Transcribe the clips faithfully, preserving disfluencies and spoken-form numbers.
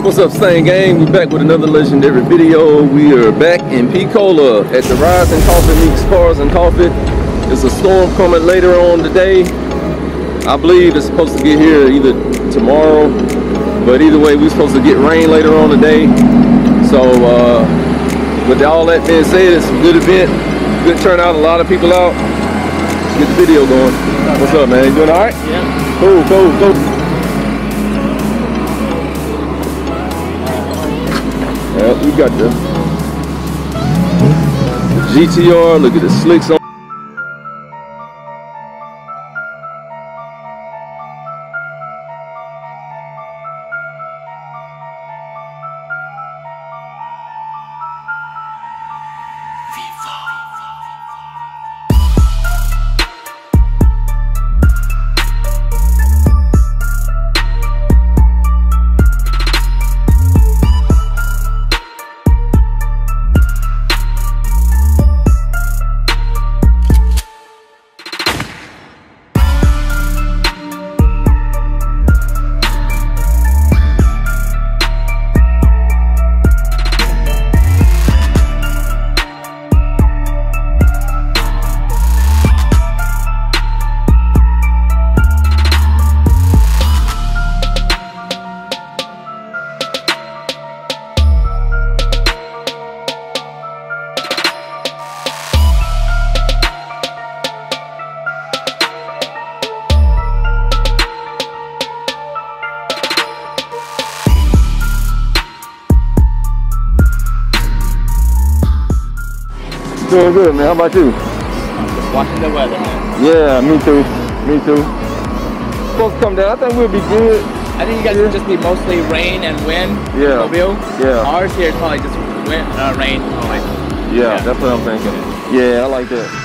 What's up, Stain Gang? We're back with another legendary video. We are back in Pensacola at the Rise and Coffee meets Cars and Coffee. There's a storm coming later on today. I believe it's supposed to get here either tomorrow, but either way, we're supposed to get rain later on today. So uh, with all that being said, it's a good event, good turnout, a lot of people out. Let's get the video going. What's up, man? You doing all right? Yeah. Cool, cool, cool. Yeah, we got the G T R. Look at the slicks on. Doing good, man. How about you? Just watching the weather, man. Yeah, me too. Me too. Supposed to come down. I think we'll be good. I think you guys yeah. will just be mostly rain and wind. Yeah. Mobile. Yeah. Ours here is probably just wind, uh, rain. Like, yeah, yeah, that's what I'm thinking. Yeah, I like that.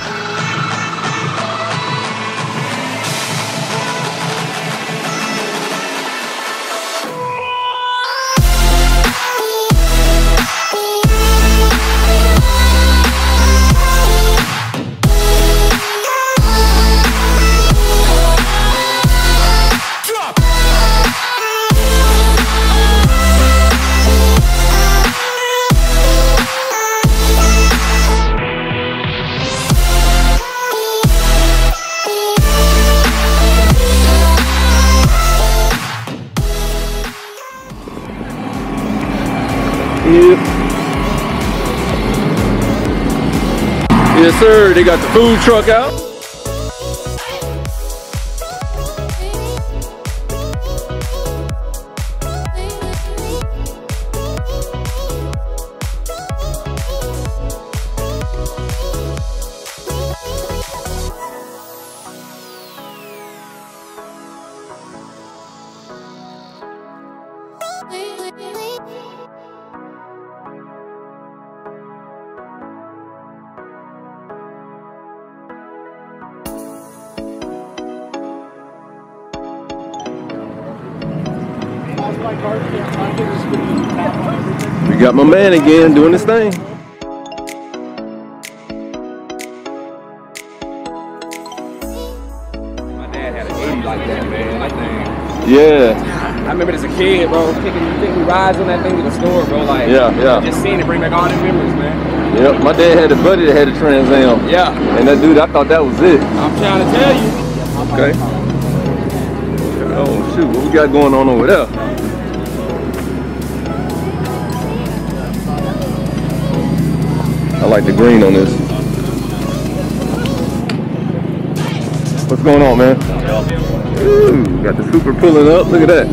Yep. Yes, sir. They got the food truck out. We got my man again doing his thing. my dad had an eighty like that, man. That thing. Yeah. I remember as a kid, bro, taking, taking rides on that thing to the store, bro. Like, Yeah, yeah. Just seeing it bring back all the memories, man. Yep. My dad had a buddy that had a Trans Am. Yeah. And that dude, I thought that was it. I'm trying to tell you. Okay. Oh shoot, what we got going on over there? I like the green on this. What's going on, man? Ooh, got the Super pulling up. Look at that.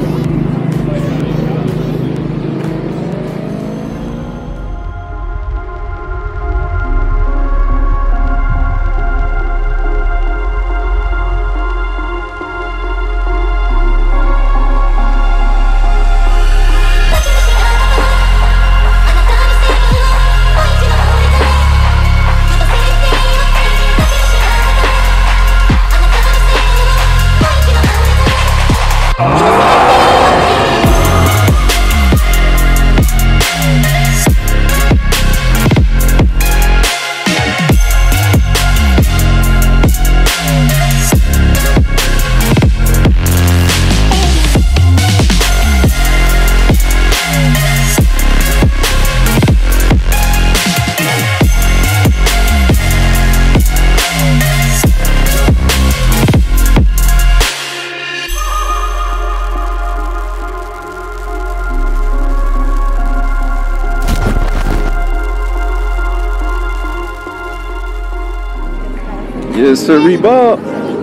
Yes, sir, Bob.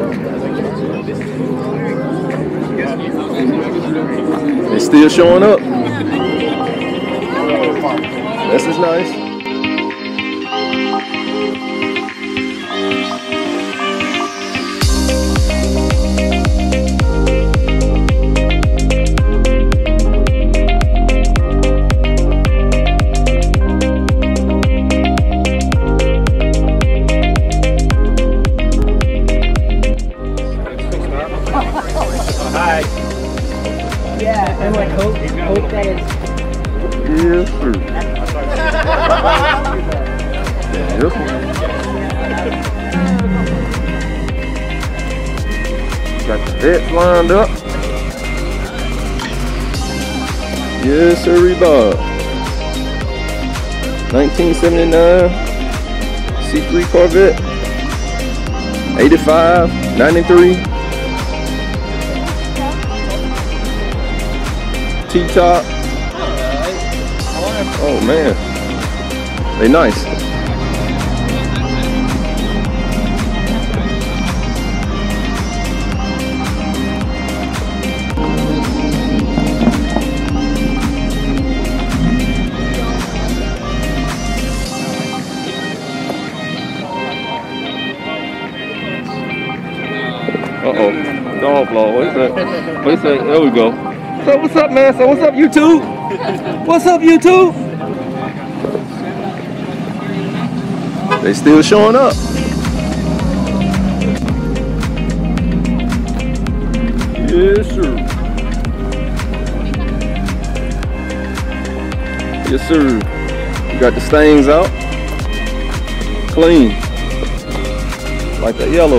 They still showing up. This is nice. Yeah, and like hope, hope that is. Yes, sir. Yep. Got the vets lined up. Yes, sir, Bob. nineteen seventy-nine C three Corvette. eighty-five, ninety-three. T-top. Oh man, they nice. Uh-oh, dog blow. What's that? What's that? There we go. So what's up, man? So what's up, YouTube? What's up, YouTube? They still showing up. Yes, sir. Yes, sir. You got the stains out. Clean. Like that yellow.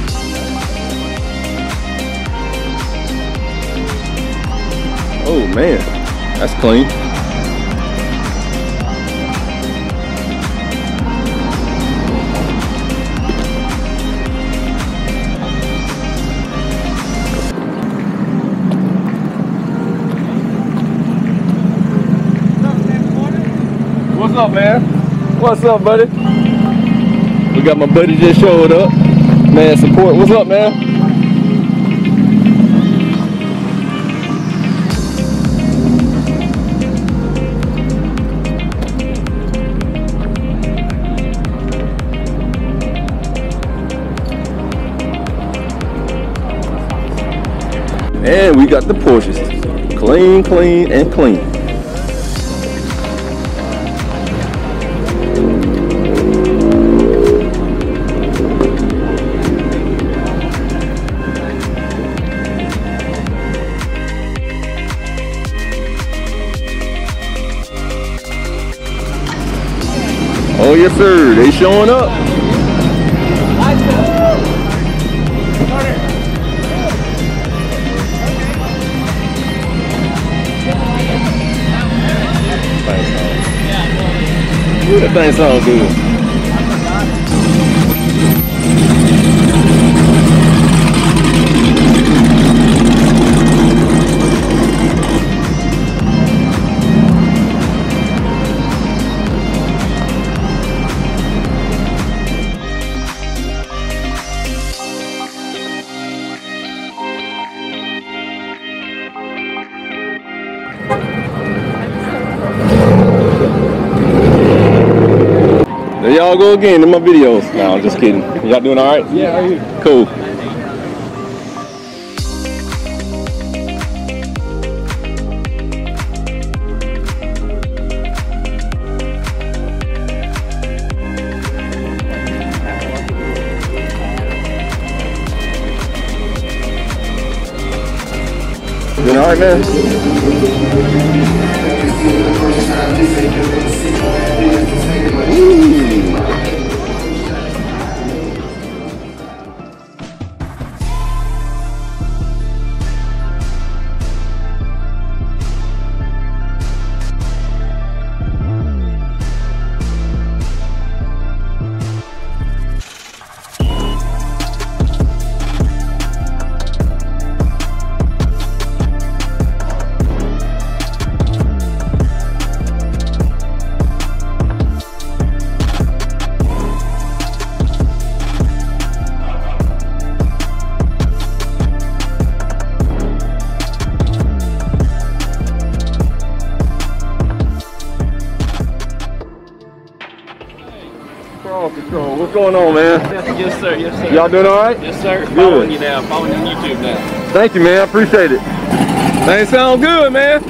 Oh man, that's clean. What's up, man? What's up, buddy? We got my buddy just showed up. Man, support. What's up, man? And we got the Porsches. Clean, clean, and clean. Oh yes sir, they showing up. That thing sounds good. There y'all go again in my videos. No, I'm just kidding. Y'all doing all right? Yeah, how are you? Cool. Doing all right, man? Ooh. Car Patrol. What's going on, man? Yes, sir. Yes, sir. Y'all doing all right? Yes, sir. Good. Following you now. Following you on YouTube now. Thank you, man. I appreciate it. Thing sound good, man.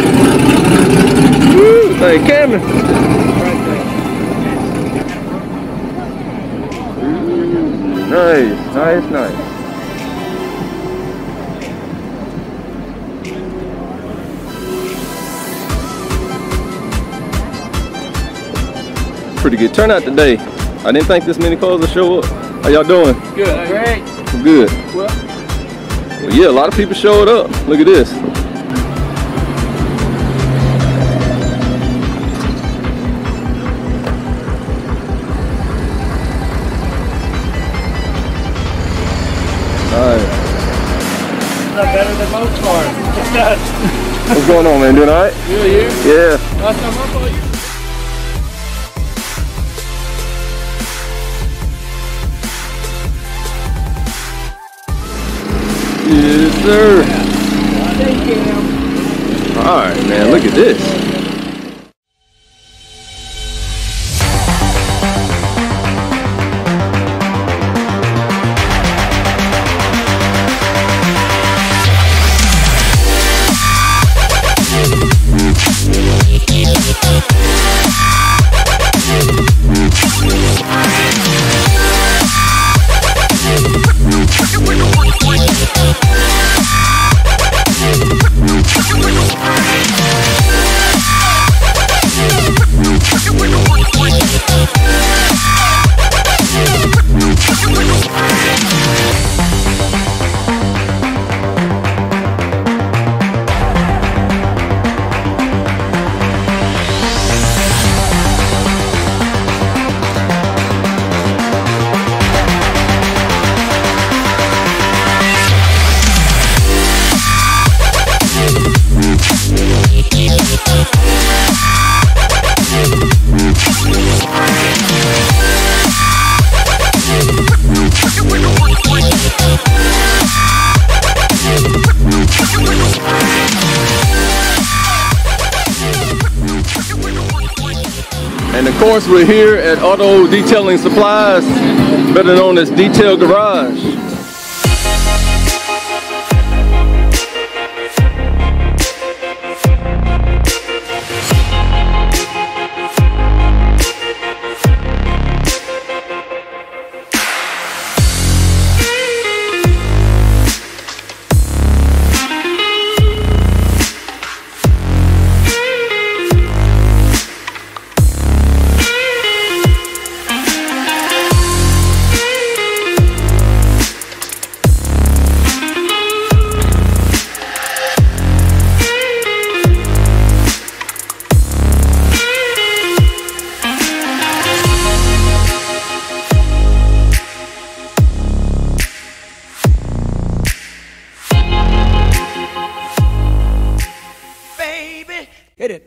Woo, thing coming. Nice, nice, nice. Pretty good turnout today. I didn't think this many cars would show up. How y'all doing? Good. Great. Good. Well, Well, yeah, a lot of people showed up. Look at this. All right. not better than most cars. What's going on, man? Doing all right? Good, you? Yeah. Last time I saw you. Yes, sir. Thank you. All right, man. Look at this. And of course, we're here at Auto Detailing Supplies, better known as Detail Garage. Hit it.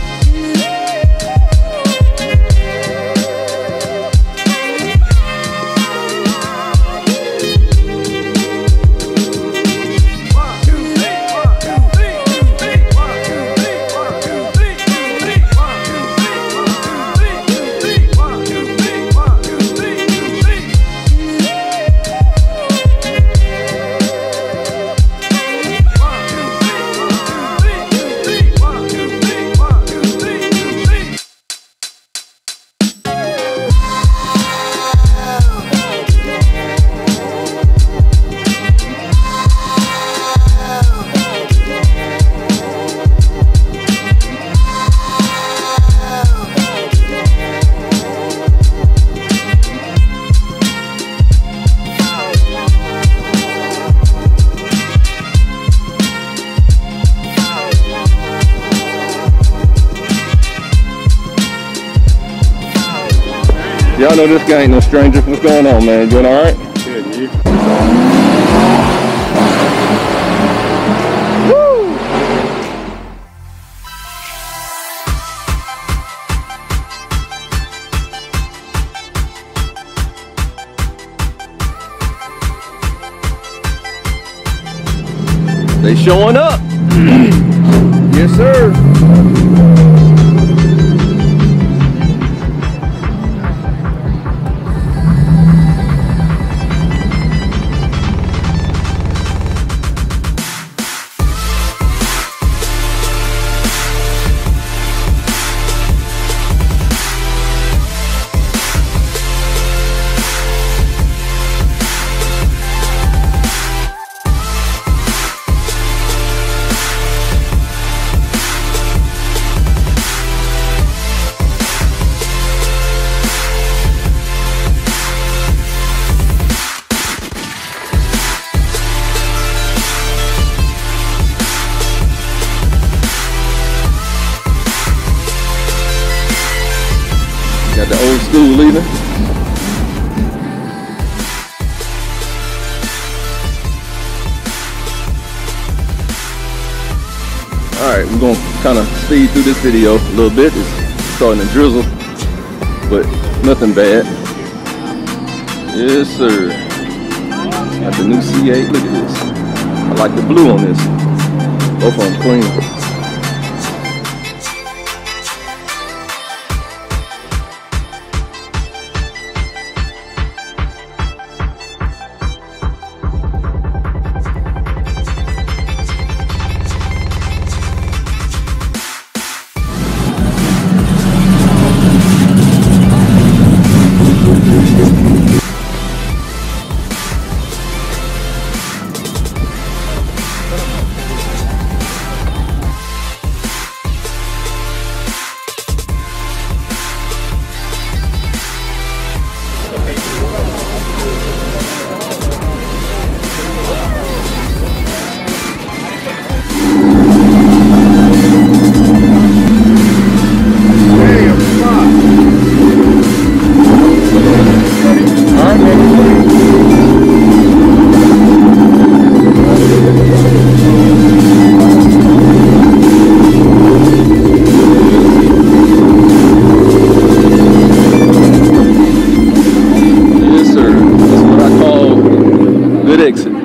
Y'all know this guy ain't no stranger. What's going on, man? Doing all right? Good, you? Woo! They showing up. Yes, sir. Got the old school leaving. Alright, we're gonna kind of speed through this video a little bit. It's starting to drizzle, but nothing bad. Yes, sir. Got the new C eight. Look at this. I like the blue on this. Both of them clean. Exit.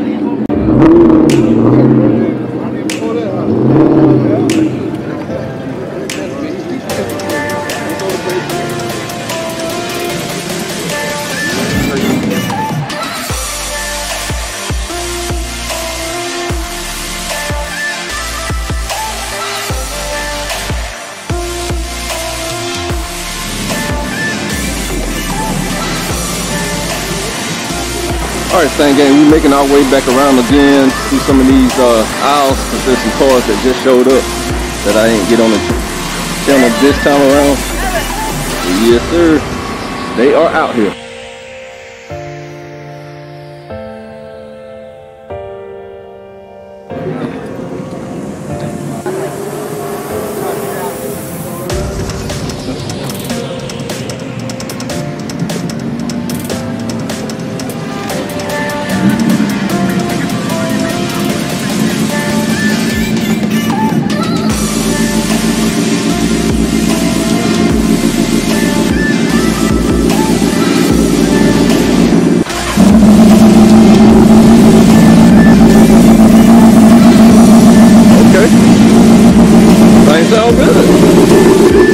Alright, Stan Gang, we're making our way back around again through some of these uh, aisles, because there's some cars that just showed up that I didn't get on the channel this time around. Yes, sir. They are out here. Sound good.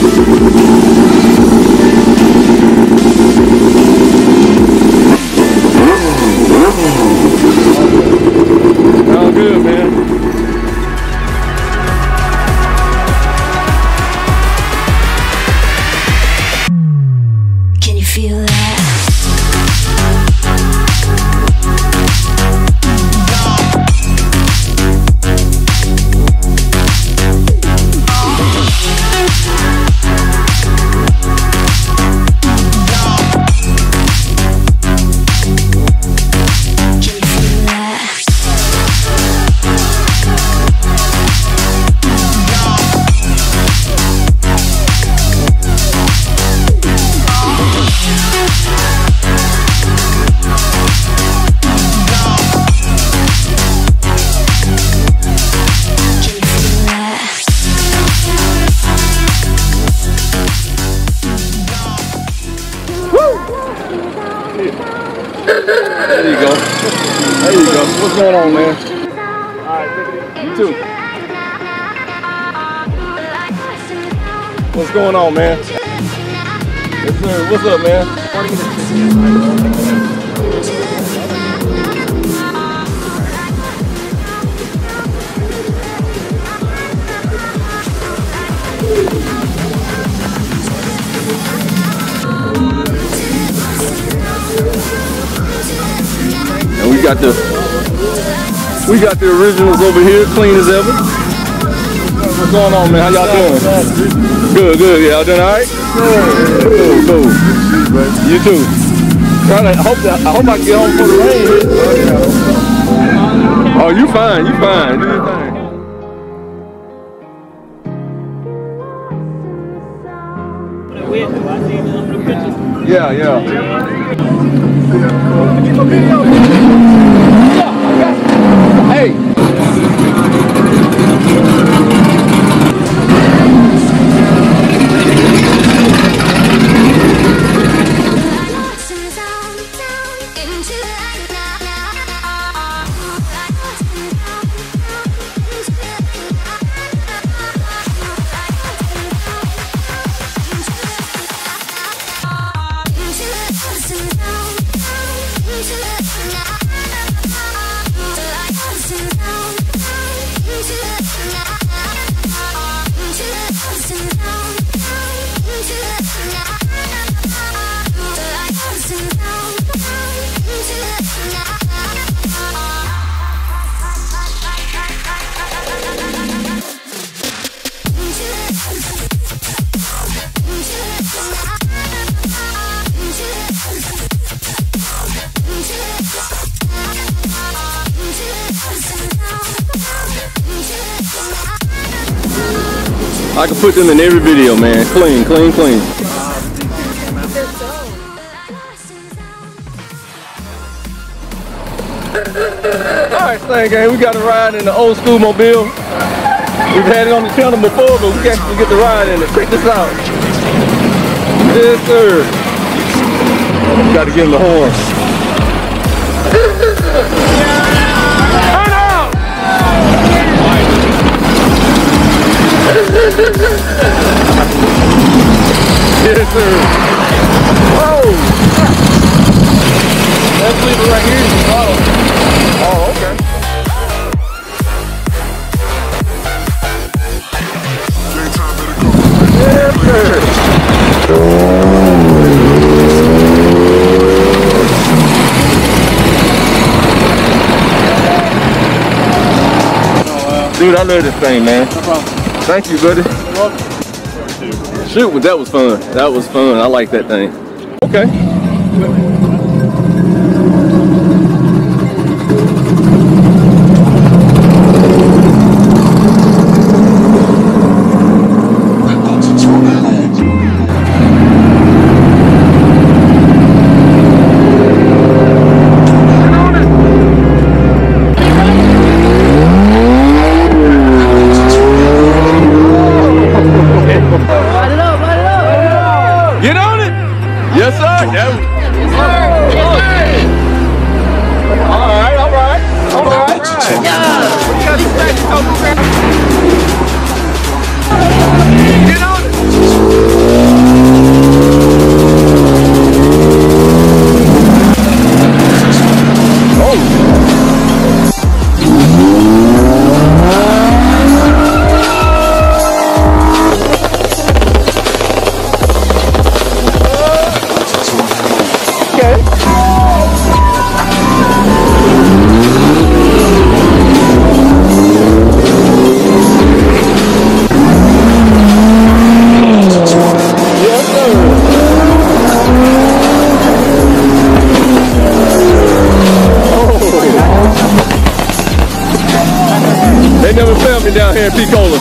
Sound good, man. Can you feel that? There you go. There you go. What's going on, man? Alright, you too. What's going on, man? Yes, sir. What's up, man? And we got the we got the originals over here, clean as ever. What's going on, man? How y'all doing? Good, good. Y'all doing all right? Cool, cool. You too. Trying to hope that I hope I get home before the rain hits. Oh, you fine? You fine? Do your thing. wet though. I seen some of the pictures. Yeah, yeah. Hey. I can put them in every video, man. Clean, clean, clean. Alright, Slang Gang, we got a ride in the old school mobile. We've had it on the channel before, but we actually get the ride in it. Check this out. Yes, sir. Gotta give him the horn. Turn out! Yes, sir. Whoa! Let's leave it right here. Oh, oh okay. Yes, sir. Dude, I love this thing, man. No problem. Thank you, buddy. You're welcome. Shoot, that was fun. That was fun. I like that thing. Okay. Get on it! Yes, sir! Yes, sir! Yes, sir! All right, all right, all right. Yeah! Get on it! Oh! They never found me down here in Picola.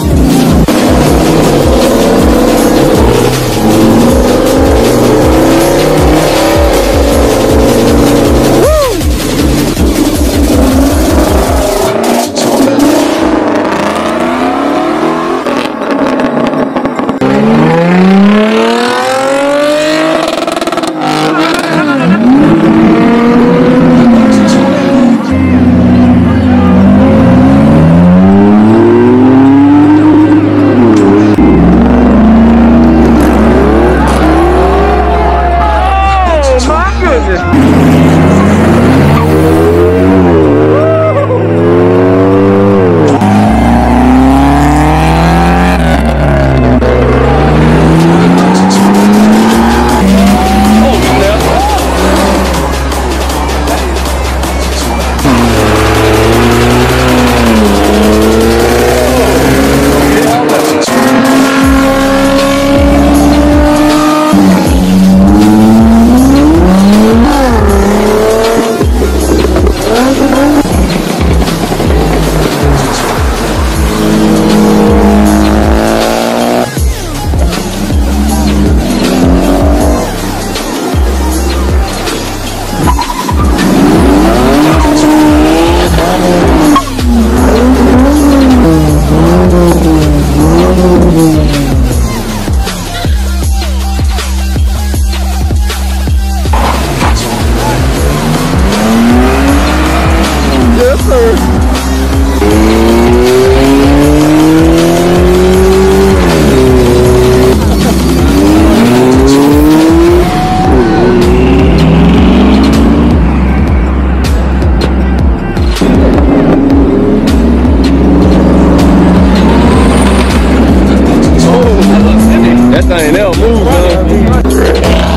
that thing, they'll move, man.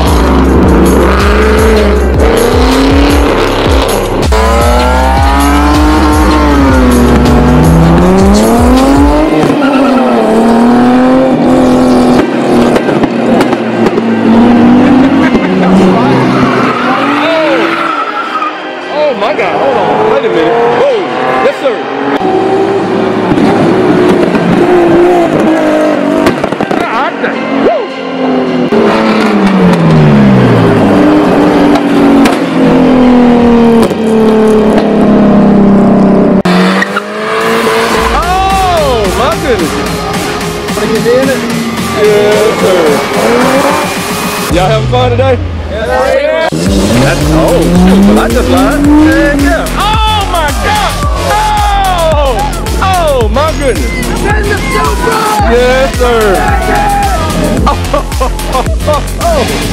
Y'all having fun today? Yes, sir. That's, oh, shoot, well, I just lied. Yeah, yeah. Oh, my God. Oh, oh, my goodness. Yes, sir. Oh, oh, oh, oh.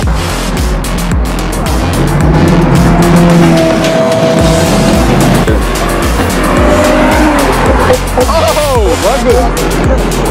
Oh, my goodness.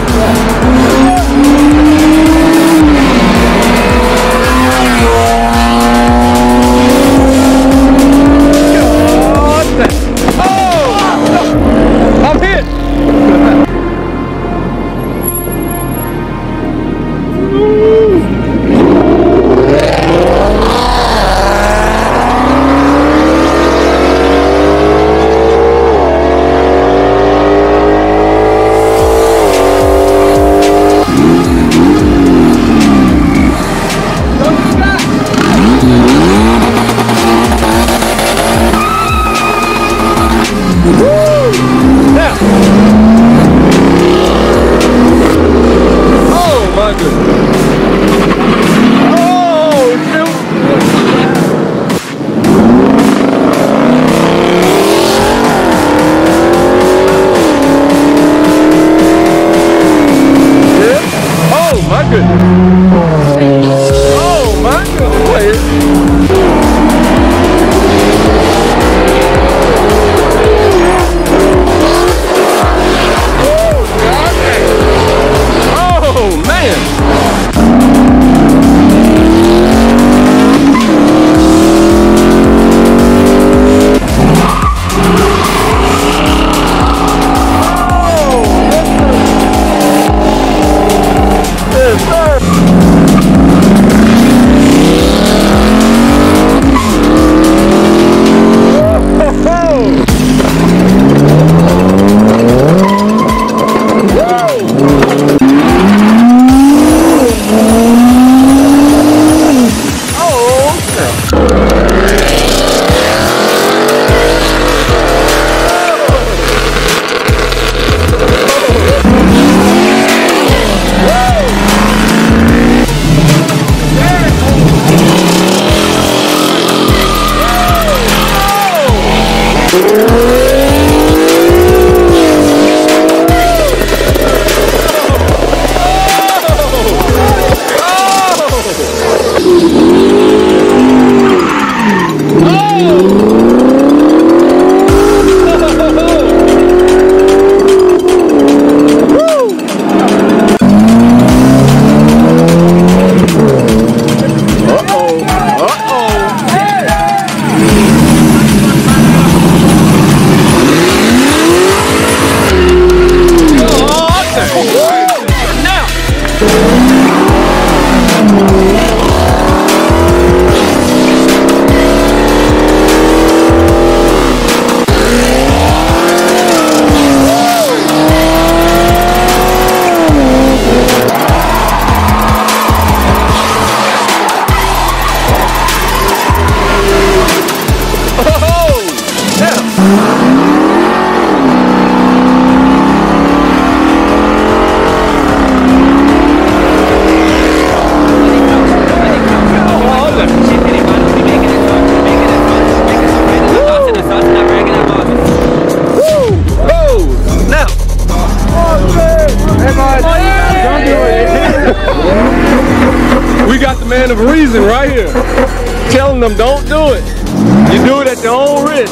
Man of reason right here, telling them don't do it. You do it at your own risk.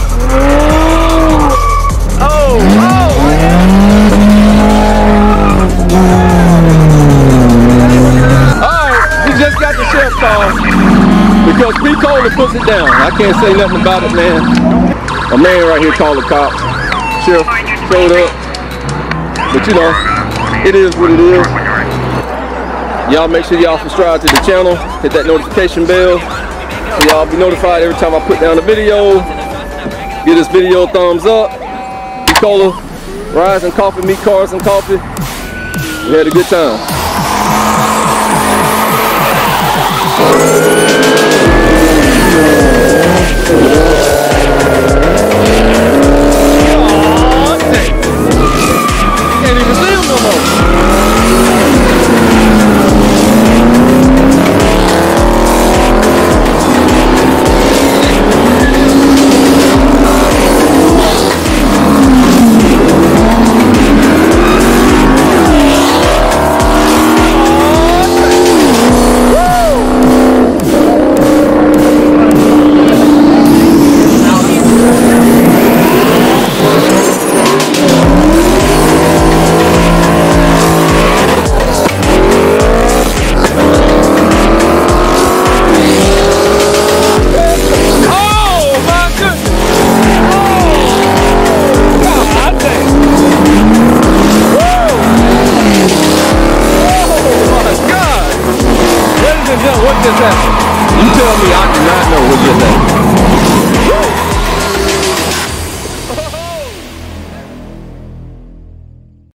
Oh, oh. car because P-Cola puts it down. I can't say nothing about it, man. A man right here called the cops. Sheriff showed up. But you know, it is what it is. Y'all make sure y'all subscribe to the channel. Hit that notification bell. So y'all be notified every time I put down a video. Give this video a thumbs up. P-Cola, Rise and Coffee, Meet Cars and Coffee. We had a good time. Oh, dang. Can't even see him no more. What just happened? You tell me, I do not know what just happened.